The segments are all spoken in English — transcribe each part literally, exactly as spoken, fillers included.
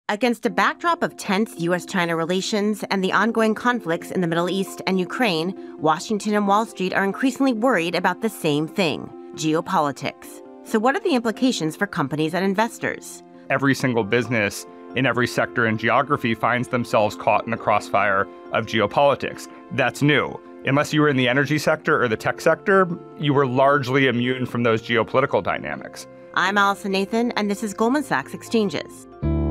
Against a backdrop of tense U S China relations and the ongoing conflicts in the Middle East and Ukraine, Washington and Wall Street are increasingly worried about the same thing, geopolitics. So what are the implications for companies and investors? Every single business in every sector and geography finds themselves caught in the crossfire of geopolitics. That's new. Unless you were in the energy sector or the tech sector, you were largely immune from those geopolitical dynamics. I'm Allison Nathan, and this is Goldman Sachs Exchanges.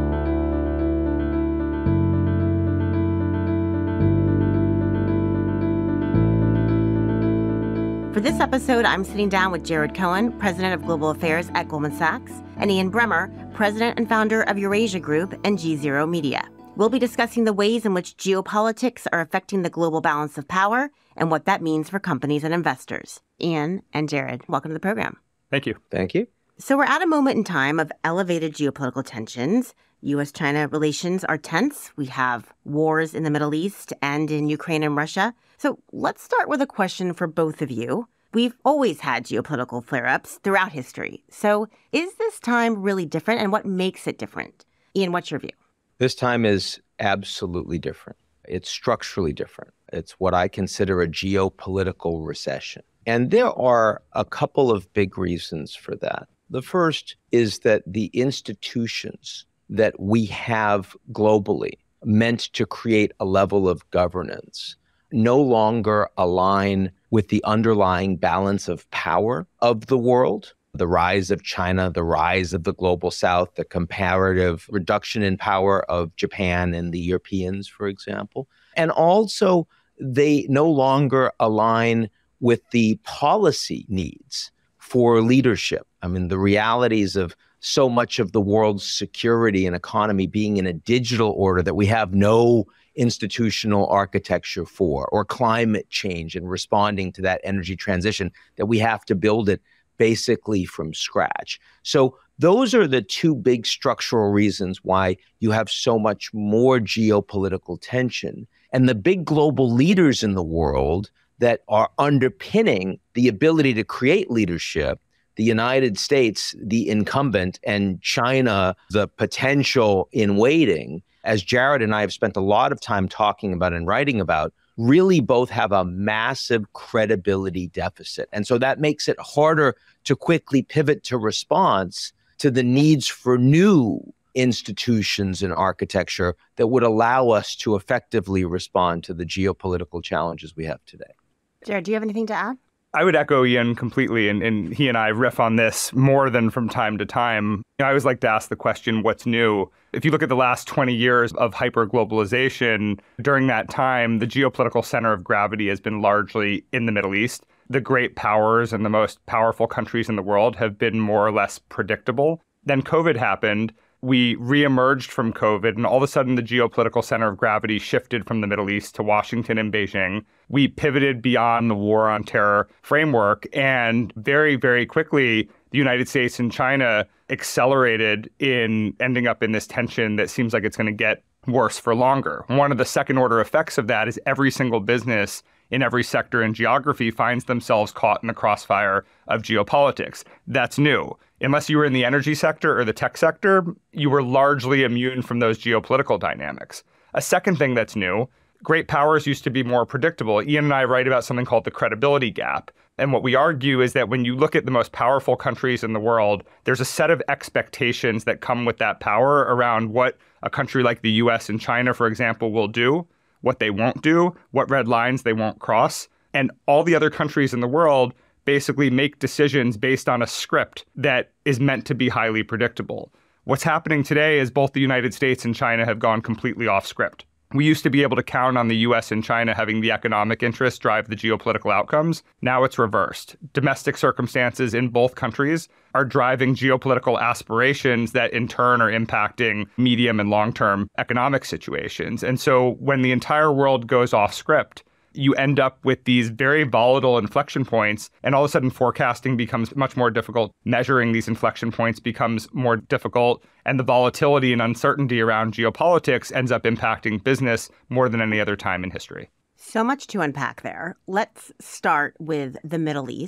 For this episode, I'm sitting down with Jared Cohen, President of Global Affairs at Goldman Sachs, and Ian Bremmer, President and founder of Eurasia Group and G ZERO Media. We'll be discussing the ways in which geopolitics are affecting the global balance of power and what that means for companies and investors. Ian and Jared, welcome to the program. Thank you. Thank you. So we're at a moment in time of elevated geopolitical tensions. U S China relations are tense. We have wars in the Middle East and in Ukraine and Russia. So let's start with a question for both of you. We've always had geopolitical flare-ups throughout history. So is this time really different, and what makes it different? Ian, what's your view? This time is absolutely different. It's structurally different. It's what I consider a geopolitical recession. And there are a couple of big reasons for that. The first is that the institutions that we have globally meant to create a level of governance no longer align with the underlying balance of power of the world. The rise of China, the rise of the global south, the comparative reduction in power of Japan and the Europeans, for example. And also, they no longer align with the policy needs for leadership. I mean, the realities of so much of the world's security and economy being in a digital order that we have no institutional architecture for, or climate change and responding to that energy transition, that we have to build it basically from scratch. So those are the two big structural reasons why you have so much more geopolitical tension. And the big global leaders in the world that are underpinning the ability to create leadership, the United States, the incumbent, and China, the potential in waiting, as Jared and I have spent a lot of time talking about and writing about, really both have a massive credibility deficit. And so that makes it harder to quickly pivot to response to the needs for new institutions and architecture that would allow us to effectively respond to the geopolitical challenges we have today. Jared, do you have anything to add? I would echo Ian completely, and, and he and I riff on this more than from time to time. You know, I always like to ask the question, what's new? If you look at the last twenty years of hyper-globalization, during that time, the geopolitical center of gravity has been largely in the Middle East. The great powers and the most powerful countries in the world have been more or less predictable. Then COVID happened. We reemerged from COVID, and all of a sudden the geopolitical center of gravity shifted from the Middle East to Washington and Beijing. We pivoted beyond the war on terror framework, and very, very quickly, the United States and China accelerated in ending up in this tension that seems like it's going to get worse for longer. One of the second order effects of that is every single business in every sector and geography finds themselves caught in the crossfire of geopolitics. That's new. Unless you were in the energy sector or the tech sector, you were largely immune from those geopolitical dynamics. A second thing that's new, great powers used to be more predictable. Ian and I write about something called the credibility gap. And what we argue is that when you look at the most powerful countries in the world, there's a set of expectations that come with that power around what a country like the U S and China, for example, will do, what they won't do, what red lines they won't cross. And all the other countries in the world basically make decisions based on a script that is meant to be highly predictable. What's happening today is both the United States and China have gone completely off script. We used to be able to count on the U S and China having the economic interests drive the geopolitical outcomes. Now it's reversed. Domestic circumstances in both countries are driving geopolitical aspirations that in turn are impacting medium and long-term economic situations. And so when the entire world goes off script, you end up with these very volatile inflection points, and all of a sudden forecasting becomes much more difficult. Measuring these inflection points becomes more difficult, and the volatility and uncertainty around geopolitics ends up impacting business more than any other time in history. So much to unpack there. Let's start with the Middle East.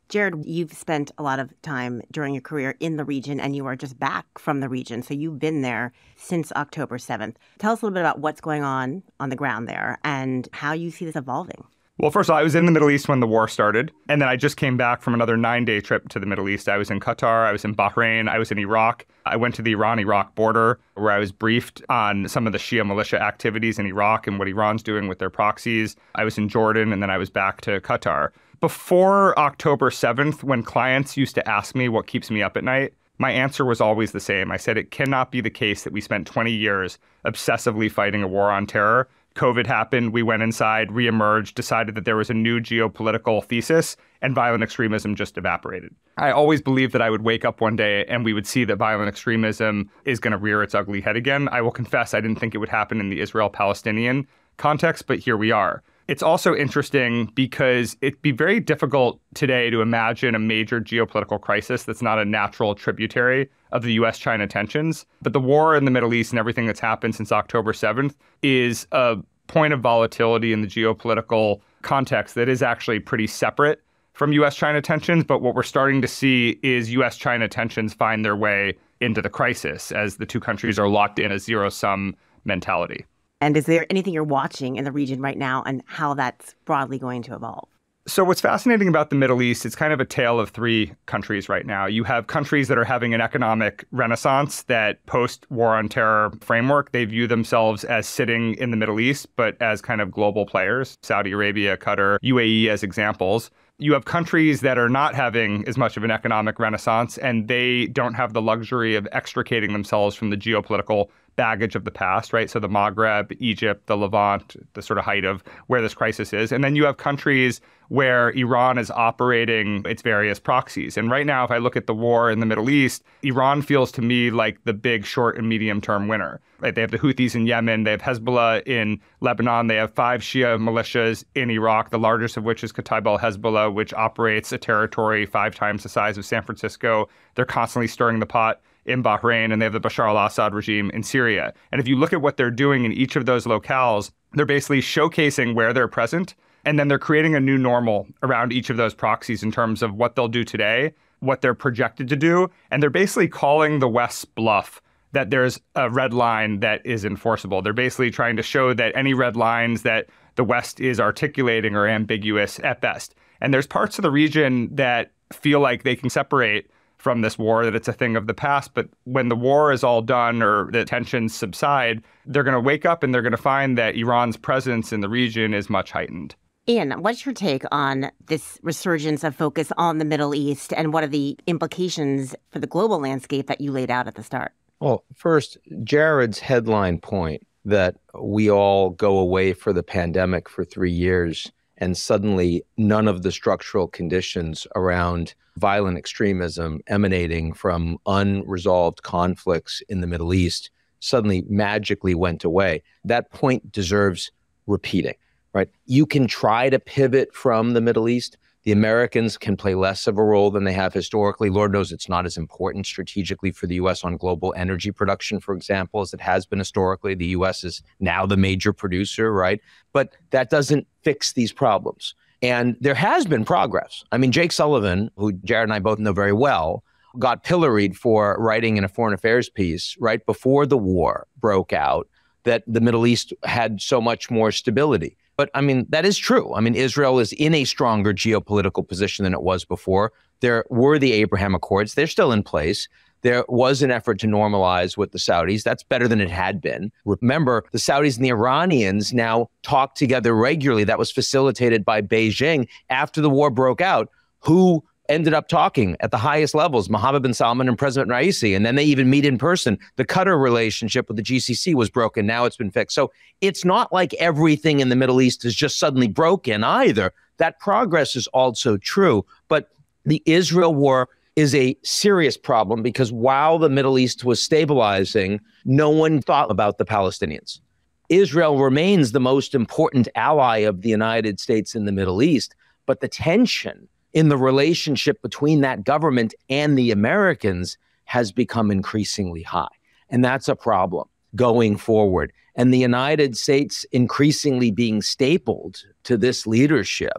Jared, you've spent a lot of time during your career in the region, and you are just back from the region. So you've been there since October seventh. Tell us a little bit about what's going on on the ground there and how you see this evolving. Well, first of all, I was in the Middle East when the war started, and then I just came back from another nine-day trip to the Middle East. I was in Qatar, I was in Bahrain, I was in Iraq. I went to the Iran-Iraq border where I was briefed on some of the Shia militia activities in Iraq and what Iran's doing with their proxies. I was in Jordan, and then I was back to Qatar. Before October seventh, when clients used to ask me what keeps me up at night, my answer was always the same. I said, it cannot be the case that we spent twenty years obsessively fighting a war on terror. COVID happened, we went inside, reemerged, decided that there was a new geopolitical thesis, and violent extremism just evaporated. I always believed that I would wake up one day and we would see that violent extremism is going to rear its ugly head again. I will confess I didn't think it would happen in the Israel-Palestinian context, but here we are. It's also interesting because it'd be very difficult today to imagine a major geopolitical crisis that's not a natural tributary of the U S China tensions. But the war in the Middle East and everything that's happened since October seventh is a point of volatility in the geopolitical context that is actually pretty separate from U S China tensions. But what we're starting to see is U S China tensions find their way into the crisis as the two countries are locked in a zero-sum mentality. And is there anything you're watching in the region right now and how that's broadly going to evolve? So what's fascinating about the Middle East, it's kind of a tale of three countries right now. You have countries that are having an economic renaissance that post-war on terror framework, they view themselves as sitting in the Middle East, but as kind of global players, Saudi Arabia, Qatar, U A E as examples. You have countries that are not having as much of an economic renaissance, and they don't have the luxury of extricating themselves from the geopolitical baggage of the past, right? So the Maghreb, Egypt, the Levant, the sort of height of where this crisis is. And then you have countries where Iran is operating its various proxies. And right now, if I look at the war in the Middle East, Iran feels to me like the big short and medium term winner, right? They have the Houthis in Yemen, they have Hezbollah in Lebanon, they have five Shia militias in Iraq, the largest of which is Kataib al-Hezbollah, which operates a territory five times the size of San Francisco. They're constantly stirring the pot in Bahrain, and they have the Bashar al-Assad regime in Syria. And if you look at what they're doing in each of those locales, they're basically showcasing where they're present, and then they're creating a new normal around each of those proxies in terms of what they'll do today, what they're projected to do, and they're basically calling the West's bluff that there's a red line that is enforceable. They're basically trying to show that any red lines that the West is articulating are ambiguous at best. And there's parts of the region that feel like they can separate from this war, that it's a thing of the past. But when the war is all done or the tensions subside, they're going to wake up and they're going to find that Iran's presence in the region is much heightened. Ian, what's your take on this resurgence of focus on the Middle East, and what are the implications for the global landscape that you laid out at the start? Well, first, Jared's headline point that we all go away for the pandemic for three years and suddenly none of the structural conditions around violent extremism emanating from unresolved conflicts in the Middle East suddenly magically went away. That point deserves repeating, right? You can try to pivot from the Middle East. The Americans can play less of a role than they have historically. Lord knows it's not as important strategically for the U S on global energy production, for example, as it has been historically. The U S is now the major producer, right? But that doesn't fix these problems. And there has been progress. I mean, Jake Sullivan, who Jared and I both know very well, got pilloried for writing in a foreign affairs piece right before the war broke out that the Middle East had so much more stability. But I mean, that is true. I mean, Israel is in a stronger geopolitical position than it was before. There were the Abraham Accords. They're still in place. There was an effort to normalize with the Saudis. That's better than it had been. Remember, the Saudis and the Iranians now talk together regularly. That was facilitated by Beijing after the war broke out. Who ended up talking at the highest levels, Mohammed bin Salman and President Raisi, and then they even meet in person. The Qatar relationship with the G C C was broken. Now it's been fixed. So it's not like everything in the Middle East is just suddenly broken either. That progress is also true. But the Israel war is a serious problem because while the Middle East was stabilizing, no one thought about the Palestinians. Israel remains the most important ally of the United States in the Middle East, but the tension in the relationship between that government and the Americans has become increasingly high. And that's a problem going forward. And the United States increasingly being stapled to this leadership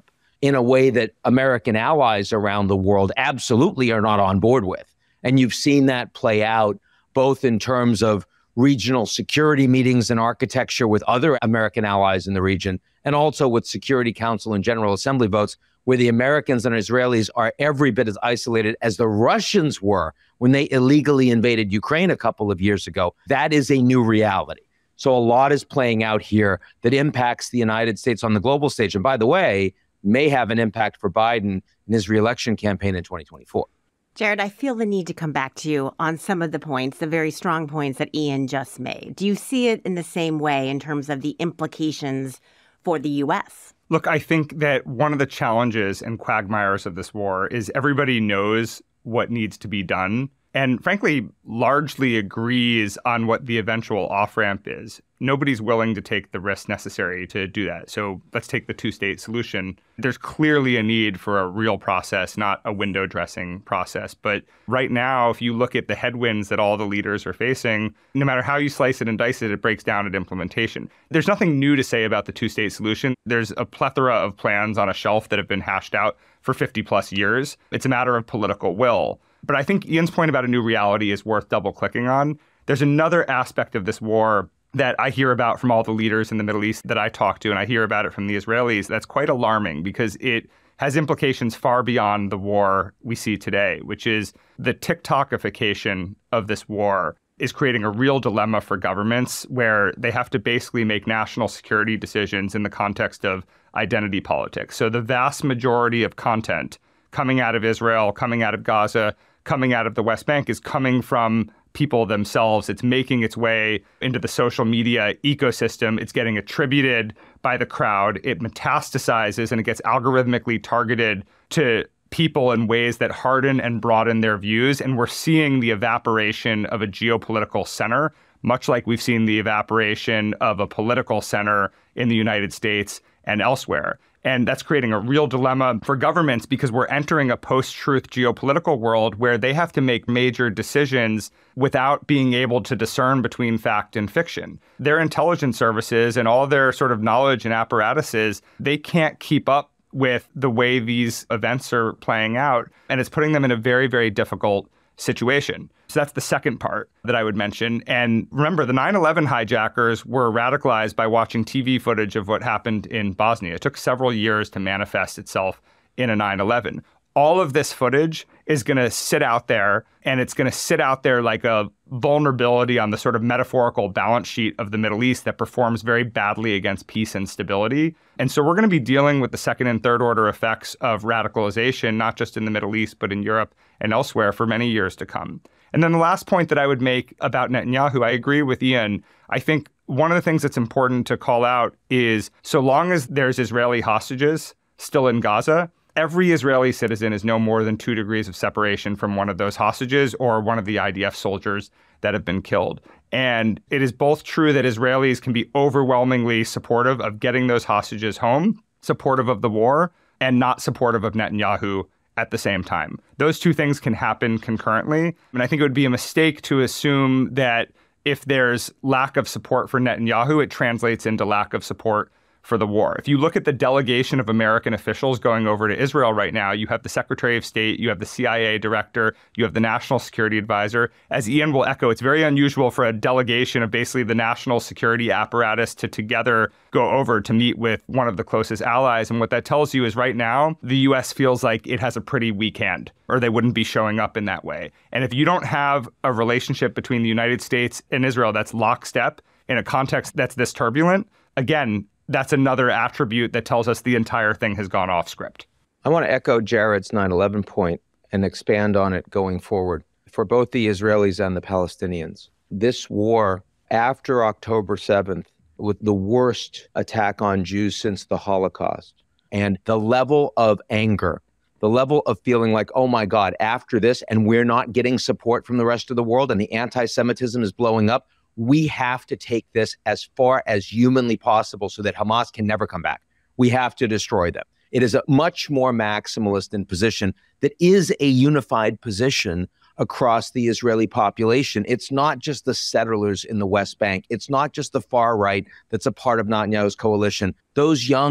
in a way that American allies around the world absolutely are not on board with. And you've seen that play out both in terms of regional security meetings and architecture with other American allies in the region, and also with Security Council and General Assembly votes, where the Americans and Israelis are every bit as isolated as the Russians were when they illegally invaded Ukraine a couple of years ago. That is a new reality. So a lot is playing out here that impacts the United States on the global stage. And by the way, may have an impact for Biden in his reelection campaign in twenty twenty-four. Jared, I feel the need to come back to you on some of the points, the very strong points that Ian just made. Do you see it in the same way in terms of the implications for the U S? Look, I think that one of the challenges and quagmires of this war is everybody knows what needs to be done and frankly, largely agrees on what the eventual off-ramp is. Nobody's willing to take the risk necessary to do that. So let's take the two-state solution. There's clearly a need for a real process, not a window dressing process. But right now, if you look at the headwinds that all the leaders are facing, no matter how you slice it and dice it, it breaks down at implementation. There's nothing new to say about the two-state solution. There's a plethora of plans on a shelf that have been hashed out for fifty plus years. It's a matter of political will. But I think Ian's point about a new reality is worth double clicking on. There's another aspect of this war that I hear about from all the leaders in the Middle East that I talk to, and I hear about it from the Israelis, that's quite alarming because it has implications far beyond the war we see today, which is the TikTokification of this war is creating a real dilemma for governments where they have to basically make national security decisions in the context of identity politics. So the vast majority of content coming out of Israel, coming out of Gaza, coming out of the West Bank is coming from people themselves. It's making its way into the social media ecosystem. It's getting attributed by the crowd. It metastasizes and it gets algorithmically targeted to people in ways that harden and broaden their views. And we're seeing the evaporation of a geopolitical center, much like we've seen the evaporation of a political center in the United States and elsewhere. And that's creating a real dilemma for governments because we're entering a post-truth geopolitical world where they have to make major decisions without being able to discern between fact and fiction. Their intelligence services and all their sort of knowledge and apparatuses, they can't keep up with the way these events are playing out. And it's putting them in a very, very difficult situation. So that's the second part that I would mention. And remember, the nine eleven hijackers were radicalized by watching T V footage of what happened in Bosnia. It took several years to manifest itself in a nine eleven. All of this footage is going to sit out there, and it's going to sit out there like a vulnerability on the sort of metaphorical balance sheet of the Middle East that performs very badly against peace and stability. And so we're going to be dealing with the second and third order effects of radicalization, not just in the Middle East, but in Europe and elsewhere for many years to come. And then the last point that I would make about Netanyahu, I agree with Ian. I think one of the things that's important to call out is so long as there's Israeli hostages still in Gaza, every Israeli citizen is no more than two degrees of separation from one of those hostages or one of the I D F soldiers that have been killed. And it is both true that Israelis can be overwhelmingly supportive of getting those hostages home, supportive of the war, and not supportive of Netanyahu at the same time. Those two things can happen concurrently. And I think it would be a mistake to assume that if there's lack of support for Netanyahu, it translates into lack of support for the war. If you look at the delegation of American officials going over to Israel right now, you have the Secretary of State, you have the C I A director, you have the National Security Advisor. As Ian will echo, it's very unusual for a delegation of basically the national security apparatus to together go over to meet with one of the closest allies. And what that tells you is right now, the U S feels like it has a pretty weak hand, or they wouldn't be showing up in that way. And if you don't have a relationship between the United States and Israel that's lockstep in a context that's this turbulent, again, that's another attribute that tells us the entire thing has gone off script. I want to echo Jared's nine eleven point and expand on it going forward. For both the Israelis and the Palestinians, this war after October seventh, with the worst attack on Jews since the Holocaust, and the level of anger, the level of feeling like, oh my God, after this, and we're not getting support from the rest of the world, and the anti-Semitism is blowing up, we have to take this as far as humanly possible so that Hamas can never come back. We have to destroy them. It is a much more maximalist in position that is a unified position across the Israeli population. It's not just the settlers in the West Bank. It's not just the far right that's a part of Netanyahu's coalition. Those young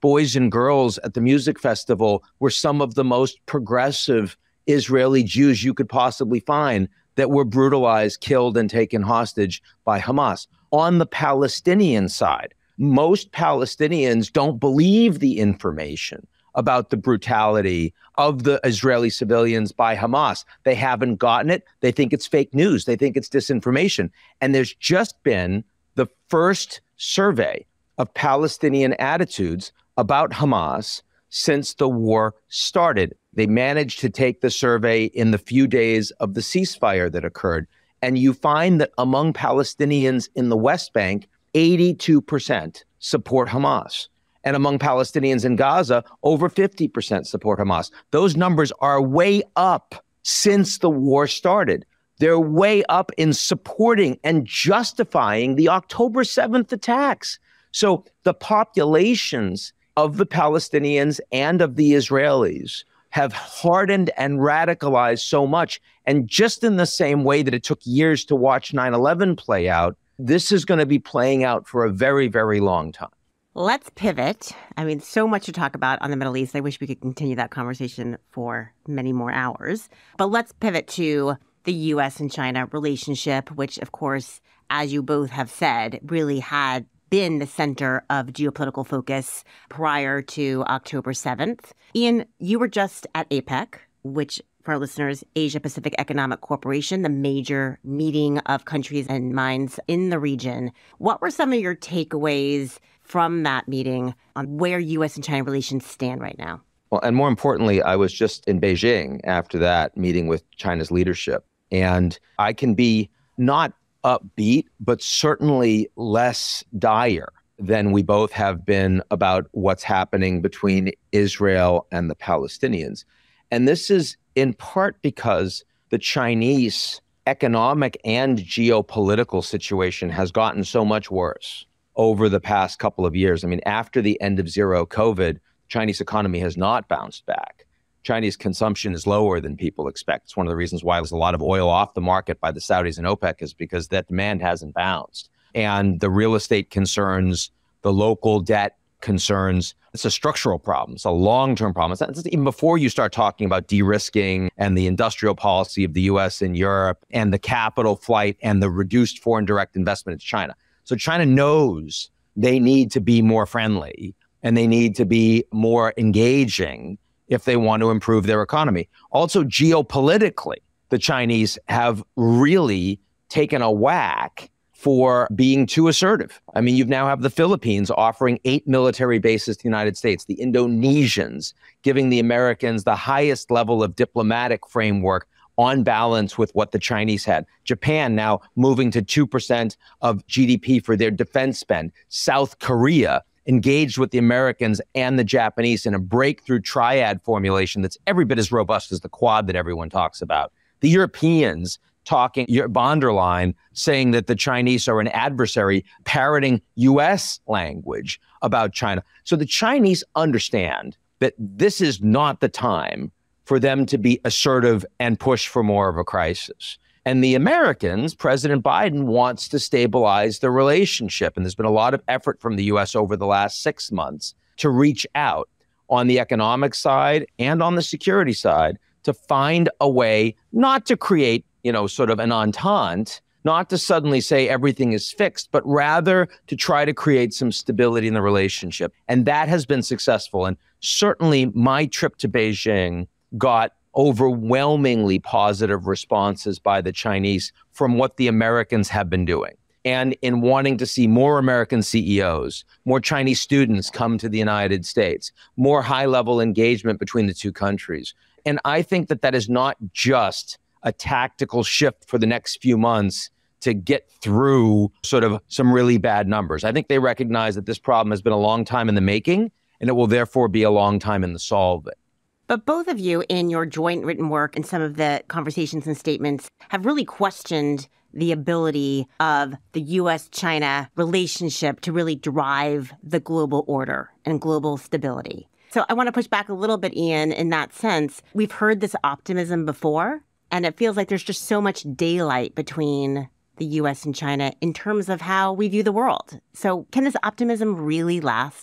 boys and girls at the music festival were some of the most progressive Israeli Jews you could possibly find that were brutalized, killed, and taken hostage by Hamas. On the Palestinian side, most Palestinians don't believe the information about the brutality of the Israeli civilians by Hamas. They haven't gotten it. They think it's fake news. They think it's disinformation. And there's just been the first survey of Palestinian attitudes about Hamas since the war started. They managed to take the survey in the few days of the ceasefire that occurred. And you find that among Palestinians in the West Bank, eighty-two percent support Hamas. And among Palestinians in Gaza, over fifty percent support Hamas. Those numbers are way up since the war started. They're way up in supporting and justifying the October seventh attacks. So the populations of the Palestinians and of the Israelis have hardened and radicalized so much. And just in the same way that it took years to watch nine eleven play out, this is going to be playing out for a very, very long time. Let's pivot. I mean, so much to talk about on the Middle East. I wish we could continue that conversation for many more hours. But let's pivot to the U S and China relationship, which, of course, as you both have said, really had been the center of geopolitical focus prior to October seventh. Ian, you were just at APEC, which, for our listeners, Asia Pacific Economic Corporation, the major meeting of countries and minds in the region. What were some of your takeaways from that meeting on where U S and China relations stand right now? Well, and more importantly, I was just in Beijing after that meeting with China's leadership. And I can be not upbeat, but certainly less dire than we both have been about what's happening between Israel and the Palestinians. And this is in part because the Chinese economic and geopolitical situation has gotten so much worse over the past couple of years. I mean, after the end of zero COVID, Chinese economy has not bounced back. Chinese consumption is lower than people expect. It's one of the reasons why there's a lot of oil off the market by the Saudis and OPEC, is because that demand hasn't bounced. And the real estate concerns, the local debt concerns, it's a structural problem. It's a long-term problem. It's not, it's even before you start talking about de-risking and the industrial policy of the U S and Europe and the capital flight and the reduced foreign direct investment in China. So China knows they need to be more friendly and they need to be more engaging if they want to improve their economy. Also, geopolitically, the Chinese have really taken a whack for being too assertive. I mean, you now have the Philippines offering eight military bases to the United States, the Indonesians giving the Americans the highest level of diplomatic framework on balance with what the Chinese had. Japan now moving to two percent of G D P for their defense spend. South Korea engaged with the Americans and the Japanese in a breakthrough triad formulation that's every bit as robust as the Quad that everyone talks about. The Europeans talking, von der Leyen saying that the Chinese are an adversary, parroting U S language about China. So the Chinese understand that this is not the time for them to be assertive and push for more of a crisis. And the Americans, President Biden wants to stabilize the relationship. And there's been a lot of effort from the U S over the last six months to reach out on the economic side and on the security side to find a way not to create, you know, sort of an entente, not to suddenly say everything is fixed, but rather to try to create some stability in the relationship. And that has been successful. And certainly my trip to Beijing got overwhelmingly positive responses by the Chinese from what the Americans have been doing. And in wanting to see more American C E Os, more Chinese students come to the United States, more high-level engagement between the two countries. And I think that that is not just a tactical shift for the next few months to get through sort of some really bad numbers. I think they recognize that this problem has been a long time in the making, and it will therefore be a long time in the solving. But both of you, in your joint written work and some of the conversations and statements, have really questioned the ability of the U S China relationship to really drive the global order and global stability. So I want to push back a little bit, Ian, in that sense. We've heard this optimism before, and it feels like there's just so much daylight between the U S and China in terms of how we view the world. So can this optimism really last?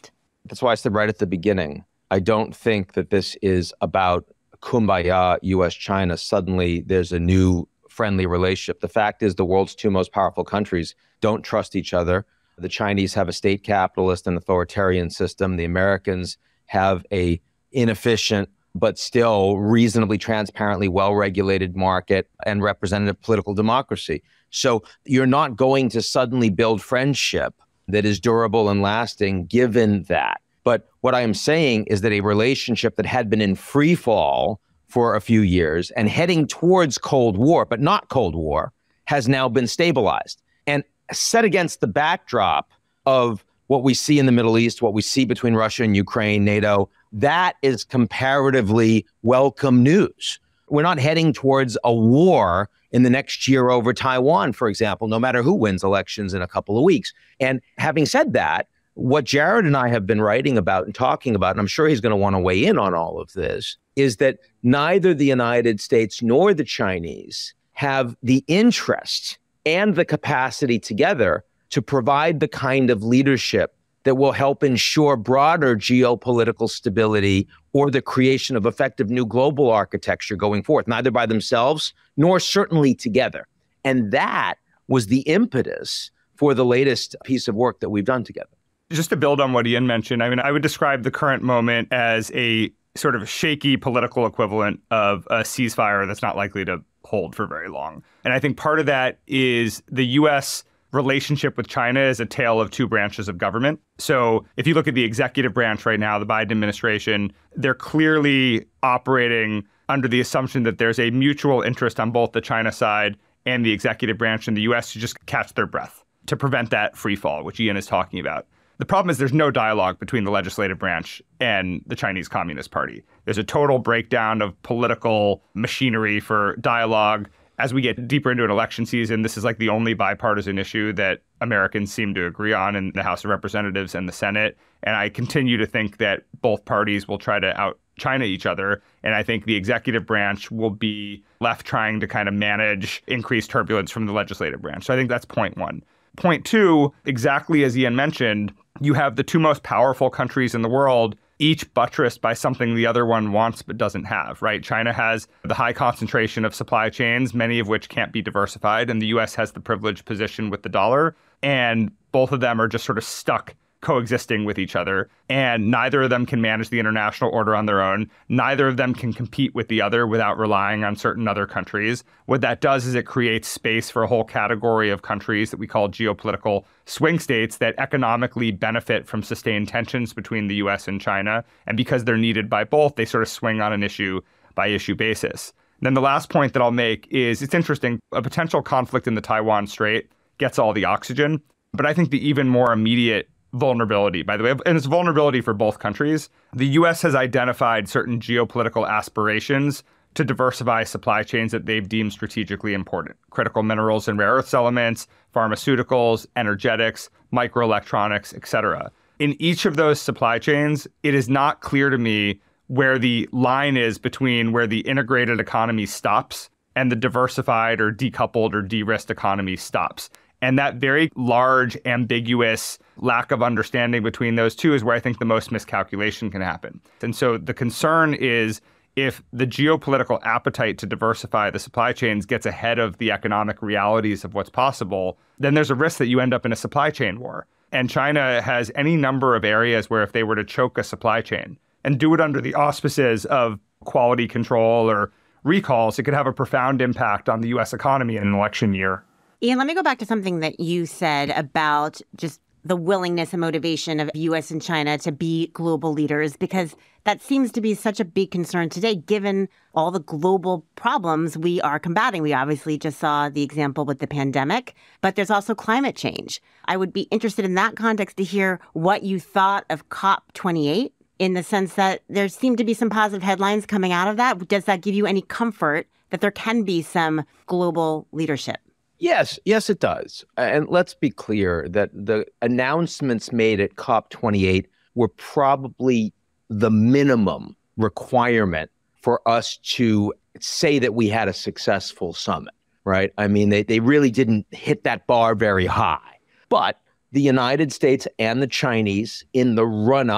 That's why I said right at the beginning, I don't think that this is about kumbaya, U S China. Suddenly there's a new friendly relationship. The fact is the world's two most powerful countries don't trust each other. The Chinese have a state capitalist and authoritarian system. The Americans have a inefficient but still reasonably transparently well-regulated market and representative political democracy. So you're not going to suddenly build friendship that is durable and lasting given that. But what I am saying is that a relationship that had been in free fall for a few years and heading towards Cold War, but not Cold War, has now been stabilized. And set against the backdrop of what we see in the Middle East, what we see between Russia and Ukraine, NATO, that is comparatively welcome news. We're not heading towards a war in the next year over Taiwan, for example, no matter who wins elections in a couple of weeks. And having said that, what Jared and I have been writing about and talking about, and I'm sure he's going to want to weigh in on all of this, is that neither the United States nor the Chinese have the interest and the capacity together to provide the kind of leadership that will help ensure broader geopolitical stability or the creation of effective new global architecture going forth, neither by themselves nor certainly together. And that was the impetus for the latest piece of work that we've done together. Just to build on what Ian mentioned, I mean, I would describe the current moment as a sort of shaky political equivalent of a ceasefire that's not likely to hold for very long. And I think part of that is the U S relationship with China is a tale of two branches of government. So if you look at the executive branch right now, the Biden administration, they're clearly operating under the assumption that there's a mutual interest on both the China side and the executive branch in the U S to just catch their breath, to prevent that free fall, which Ian is talking about. The problem is there's no dialogue between the legislative branch and the Chinese Communist Party. There's a total breakdown of political machinery for dialogue. As we get deeper into an election season, this is like the only bipartisan issue that Americans seem to agree on in the House of Representatives and the Senate. And I continue to think that both parties will try to out-China each other. And I think the executive branch will be left trying to kind of manage increased turbulence from the legislative branch. So I think that's point one. Point two, exactly as Ian mentioned, you have the two most powerful countries in the world, each buttressed by something the other one wants but doesn't have, right? China has the high concentration of supply chains, many of which can't be diversified, and the U S has the privileged position with the dollar. And both of them are just sort of stuck coexisting with each other. And neither of them can manage the international order on their own. Neither of them can compete with the other without relying on certain other countries. What that does is it creates space for a whole category of countries that we call geopolitical swing states that economically benefit from sustained tensions between the U S and China. And because they're needed by both, they sort of swing on an issue by issue basis. And then the last point that I'll make is it's interesting. A potential conflict in the Taiwan Strait gets all the oxygen. But I think the even more immediate vulnerability, by the way, and it's vulnerability for both countries. The U S has identified certain geopolitical aspirations to diversify supply chains that they've deemed strategically important. Critical minerals and rare earths elements, pharmaceuticals, energetics, microelectronics, et cetera. In each of those supply chains, it is not clear to me where the line is between where the integrated economy stops and the diversified or decoupled or de-risked economy stops. And that very large, ambiguous lack of understanding between those two is where I think the most miscalculation can happen. And so the concern is if the geopolitical appetite to diversify the supply chains gets ahead of the economic realities of what's possible, then there's a risk that you end up in a supply chain war. And China has any number of areas where if they were to choke a supply chain and do it under the auspices of quality control or recalls, it could have a profound impact on the U S economy in an election year. Ian, let me go back to something that you said about just the willingness and motivation of U S and China to be global leaders, because that seems to be such a big concern today, given all the global problems we are combating. We obviously just saw the example with the pandemic, but there's also climate change. I would be interested in that context to hear what you thought of COP twenty-eight, in the sense that there seemed to be some positive headlines coming out of that. Does that give you any comfort that there can be some global leadership? Yes, yes, it does. And let's be clear that the announcements made at COP twenty-eight were probably the minimum requirement for us to say that we had a successful summit, right? I mean, they, they really didn't hit that bar very high. But the United States and the Chinese, in the run-up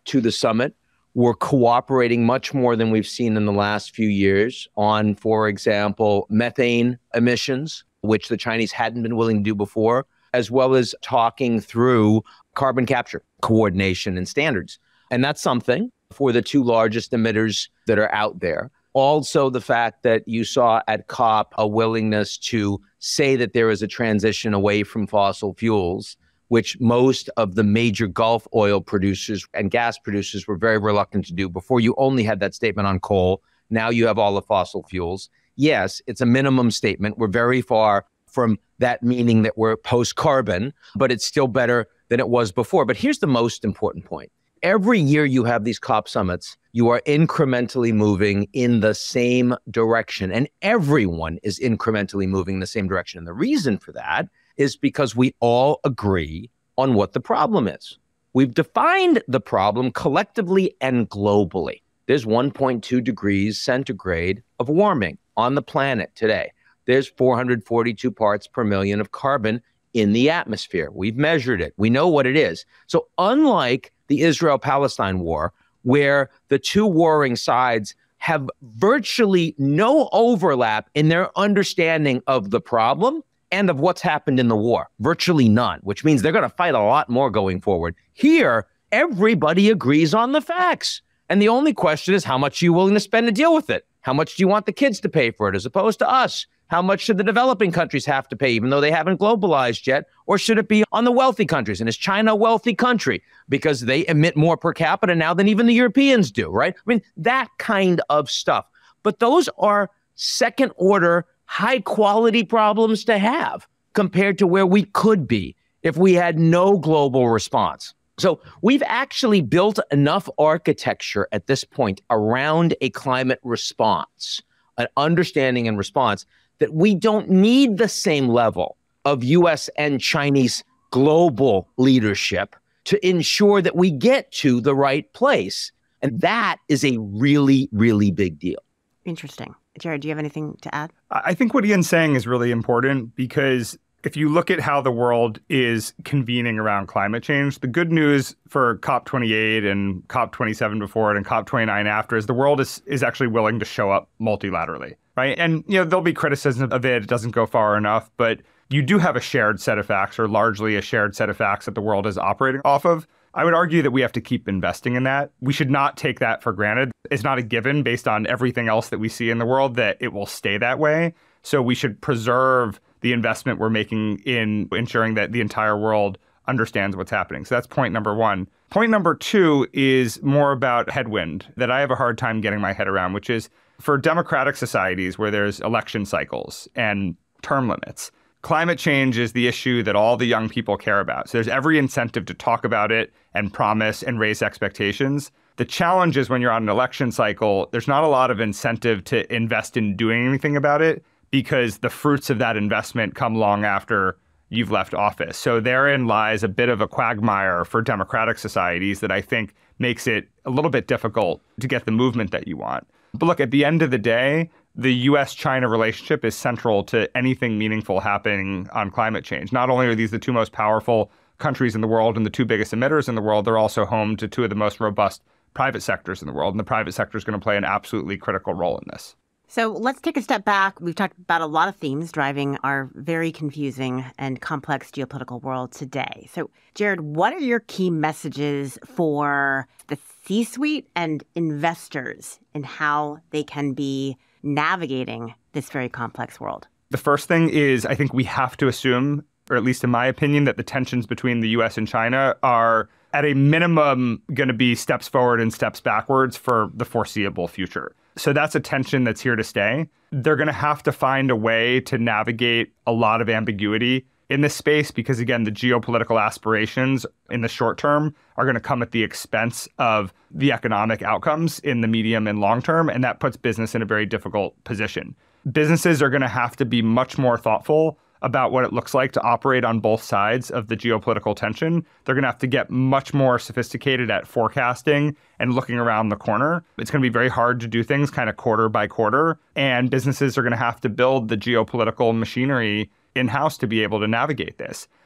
to the summit were cooperating much more than we've seen in the last few years on, for example, methane emissions, which the Chinese hadn't been willing to do before, as well as talking through carbon capture, coordination, and standards. And that's something for the two largest emitters that are out there. Also, the fact that you saw at COP a willingness to say that there is a transition away from fossil fuels, which most of the major Gulf oil producers and gas producers were very reluctant to do. Before, you only had that statement on coal. Now you have all the fossil fuels. Yes, it's a minimum statement. We're very far from that meaning that we're post-carbon, but it's still better than it was before. But here's the most important point. Every year you have these COP summits, you are incrementally moving in the same direction, and everyone is incrementally moving in the same direction. And the reason for that is because we all agree on what the problem is. We've defined the problem collectively and globally. There's one point two degrees centigrade of warming on the planet today. There's four hundred forty-two parts per million of carbon in the atmosphere. We've measured it. We know what it is. So unlike the Israel-Palestine war, where the two warring sides have virtually no overlap in their understanding of the problem and of what's happened in the war, virtually none, which means they're going to fight a lot more going forward. Here, everybody agrees on the facts. And the only question is, how much are you willing to spend to deal with it? How much do you want the kids to pay for it as opposed to us? How much should the developing countries have to pay, even though they haven't globalized yet? Or should it be on the wealthy countries? And is China a wealthy country because they emit more per capita now than even the Europeans do, right? I mean, that kind of stuff. But those are second order, high quality problems to have compared to where we could be if we had no global response. So we've actually built enough architecture at this point around a climate response, an understanding and response, that we don't need the same level of U S and Chinese global leadership to ensure that we get to the right place. And that is a really, really big deal. Interesting. Jared, do you have anything to add? I think what Ian's saying is really important because if you look at how the world is convening around climate change, the good news for COP twenty-eight and COP twenty-seven before it and COP twenty-nine after is the world is, is actually willing to show up multilaterally, right? And, you know, there'll be criticism of it. It doesn't go far enough, but you do have a shared set of facts, or largely a shared set of facts that the world is operating off of. I would argue that we have to keep investing in that. We should not take that for granted. It's not a given based on everything else that we see in the world that it will stay that way. So we should preserve the investment we're making in ensuring that the entire world understands what's happening. So that's point number one. Point number two is more about headwind that I have a hard time getting my head around, which is for democratic societies where there's election cycles and term limits, climate change is the issue that all the young people care about. So there's every incentive to talk about it and promise and raise expectations. The challenge is when you're on an election cycle, there's not a lot of incentive to invest in doing anything about it, because the fruits of that investment come long after you've left office. So therein lies a bit of a quagmire for democratic societies that I think makes it a little bit difficult to get the movement that you want. But look, at the end of the day, the U S China relationship is central to anything meaningful happening on climate change. Not only are these the two most powerful countries in the world and the two biggest emitters in the world, they're also home to two of the most robust private sectors in the world. And the private sector is going to play an absolutely critical role in this. So let's take a step back. We've talked about a lot of themes driving our very confusing and complex geopolitical world today. So, Jared, what are your key messages for the C-suite and investors in how they can be navigating this very complex world? The first thing is I think we have to assume, or at least in my opinion, that the tensions between the U S and China are at a minimum going to be steps forward and steps backwards for the foreseeable future. So that's a tension that's here to stay. They're going to have to find a way to navigate a lot of ambiguity in this space because, again, the geopolitical aspirations in the short term are going to come at the expense of the economic outcomes in the medium and long term, and that puts business in a very difficult position. Businesses are going to have to be much more thoughtful about what it looks like to operate on both sides of the geopolitical tension. They're going to have to get much more sophisticated at forecasting and looking around the corner. It's going to be very hard to do things kind of quarter by quarter. And businesses are going to have to build the geopolitical machinery in-house to be able to navigate this.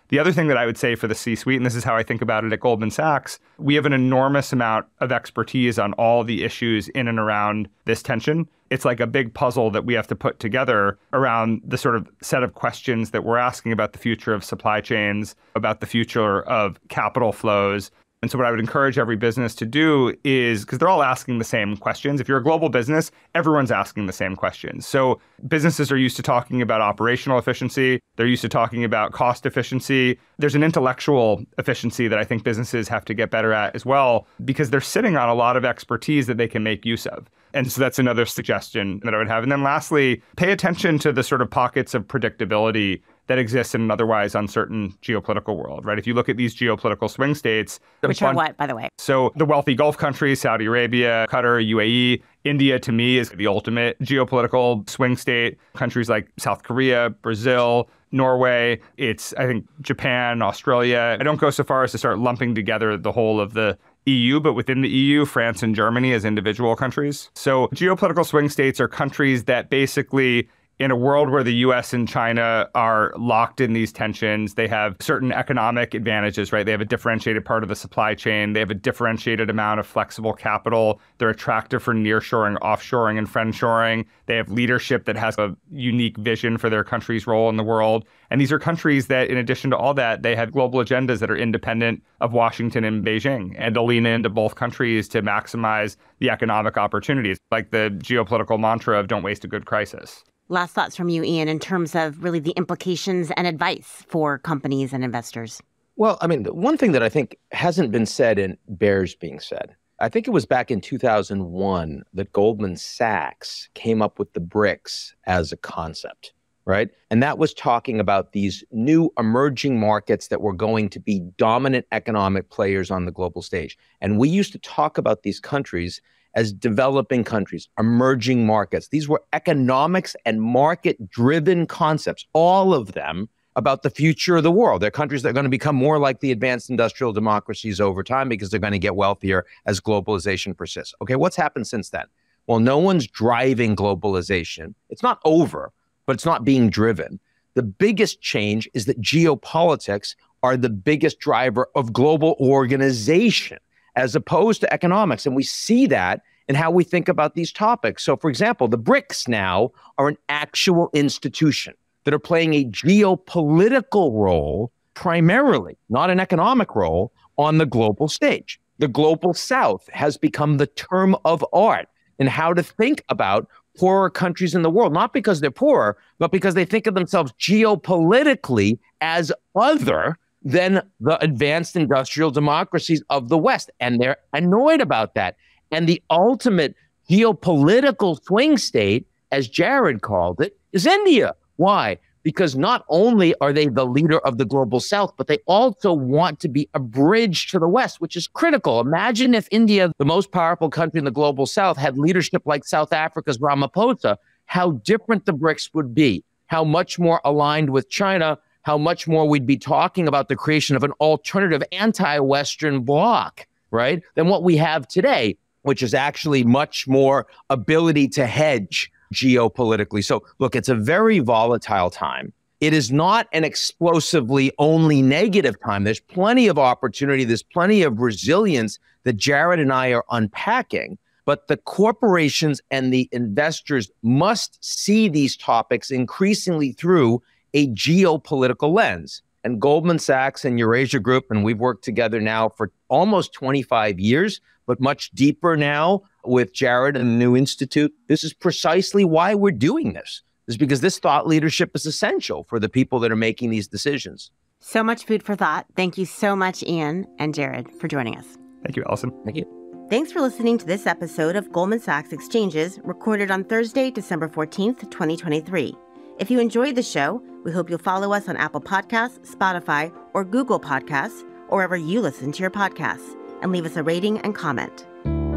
The other thing that I would say for the C-suite, and this is how I think about it at Goldman Sachs, we have an enormous amount of expertise on all the issues in and around this tension. It's like a big puzzle that we have to put together around the sort of set of questions that we're asking about the future of supply chains, about the future of capital flows. And so what I would encourage every business to do is, because they're all asking the same questions. If you're a global business, everyone's asking the same questions. So businesses are used to talking about operational efficiency. They're used to talking about cost efficiency. There's an intellectual efficiency that I think businesses have to get better at as well, because they're sitting on a lot of expertise that they can make use of. And so that's another suggestion that I would have. And then lastly, pay attention to the sort of pockets of predictability that exists in an otherwise uncertain geopolitical world, right? If you look at these geopolitical swing states. Which are what, by the way? So the wealthy Gulf countries, Saudi Arabia, Qatar, U A E, India, to me, is the ultimate geopolitical swing state. Countries like South Korea, Brazil, Norway, it's, I think, Japan, Australia. I don't go so far as to start lumping together the whole of the E U, but within the E U, France and Germany as individual countries. So geopolitical swing states are countries that basically, in a world where the U S and China are locked in these tensions, they have certain economic advantages, right? They have a differentiated part of the supply chain. They have a differentiated amount of flexible capital. They're attractive for nearshoring, offshoring, and friendshoring. They have leadership that has a unique vision for their country's role in the world. And these are countries that, in addition to all that, they have global agendas that are independent of Washington and Beijing. And they'll lean into both countries to maximize the economic opportunities, like the geopolitical mantra of don't waste a good crisis. Last thoughts from you, Ian, in terms of really the implications and advice for companies and investors. Well, I mean, one thing that I think hasn't been said and bears being said, I think it was back in two thousand one that Goldman Sachs came up with the BRICS as a concept, right? And that was talking about these new emerging markets that were going to be dominant economic players on the global stage. And we used to talk about these countries as developing countries, emerging markets. These were economics and market-driven concepts, all of them about the future of the world. They're countries that are going to become more like the advanced industrial democracies over time because they're going to get wealthier as globalization persists. Okay, what's happened since then? Well, no one's driving globalization. It's not over, but it's not being driven. The biggest change is that geopolitics are the biggest driver of global organization, as opposed to economics. And we see that in how we think about these topics. So, for example, the BRICS now are an actual institution that are playing a geopolitical role, primarily, not an economic role, on the global stage. The global south has become the term of art in how to think about poorer countries in the world, not because they're poorer, but because they think of themselves geopolitically as other than the advanced industrial democracies of the West. And they're annoyed about that. And the ultimate geopolitical swing state, as Jared called it, is India. Why? Because not only are they the leader of the global South, but they also want to be a bridge to the West, which is critical. Imagine if India, the most powerful country in the global South, had leadership like South Africa's Ramaphosa, how different the BRICS would be, how much more aligned with China, how much more we'd be talking about the creation of an alternative anti-Western bloc, right, than what we have today, which is actually much more ability to hedge geopolitically. So look, it's a very volatile time. It is not an explosively only negative time. There's plenty of opportunity. There's plenty of resilience that Jared and I are unpacking. But the corporations and the investors must see these topics increasingly through a geopolitical lens. And Goldman Sachs and Eurasia Group, and we've worked together now for almost twenty-five years, but much deeper now with Jared and the New Institute. This is precisely why we're doing this. This is because this thought leadership is essential for the people that are making these decisions. So much food for thought. Thank you so much, Ian and Jared, for joining us. Thank you, Allison. Thank you. Thanks for listening to this episode of Goldman Sachs Exchanges, recorded on Thursday, December fourteenth, twenty twenty-three. If you enjoyed the show, we hope you'll follow us on Apple Podcasts, Spotify, or Google Podcasts, or wherever you listen to your podcasts, and leave us a rating and comment.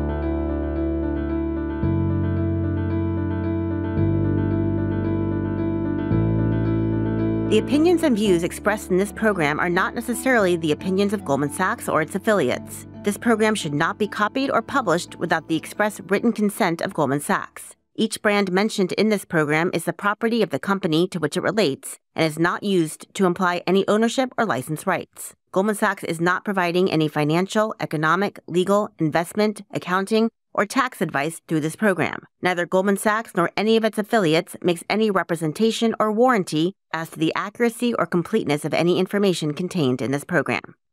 The opinions and views expressed in this program are not necessarily the opinions of Goldman Sachs or its affiliates. This program should not be copied or published without the express written consent of Goldman Sachs. Each brand mentioned in this program is the property of the company to which it relates and is not used to imply any ownership or license rights. Goldman Sachs is not providing any financial, economic, legal, investment, accounting, or tax advice through this program. Neither Goldman Sachs nor any of its affiliates makes any representation or warranty as to the accuracy or completeness of any information contained in this program.